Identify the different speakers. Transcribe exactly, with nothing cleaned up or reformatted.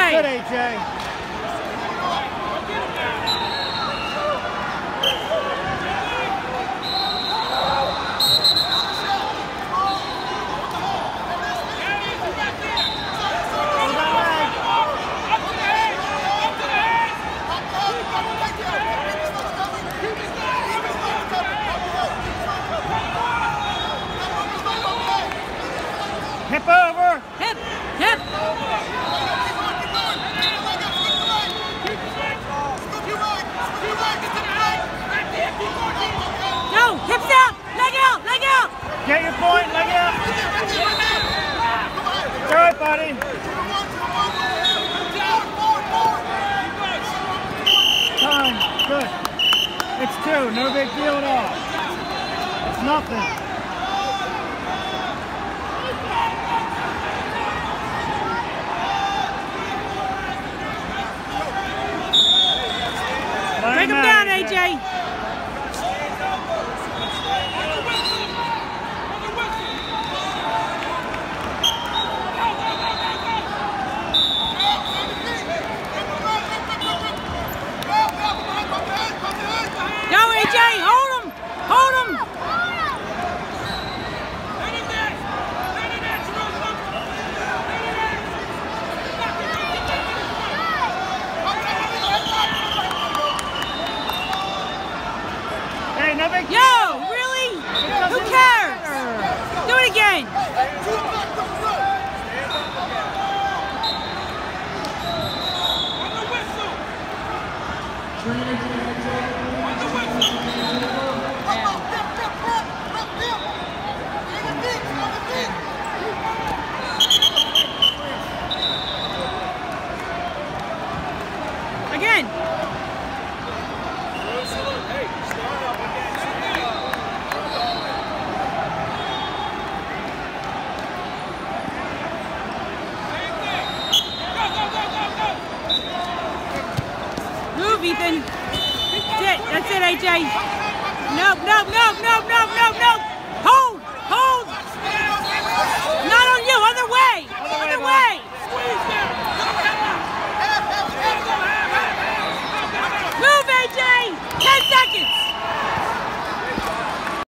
Speaker 1: Good, A J. Hip over.
Speaker 2: Hip. Hip. No. Hips out. Leg out. Leg out.
Speaker 1: Get your point. Leg out. All right, buddy. Time. Good. It's two. No big deal at all. It's nothing.
Speaker 2: Break him down, A J. Go, A J. Hold him. Hold him. Yo, really? Who cares? Do it again. Again. Move, Ethan. That's it. That's it, A J. Nope, nope, nope, nope.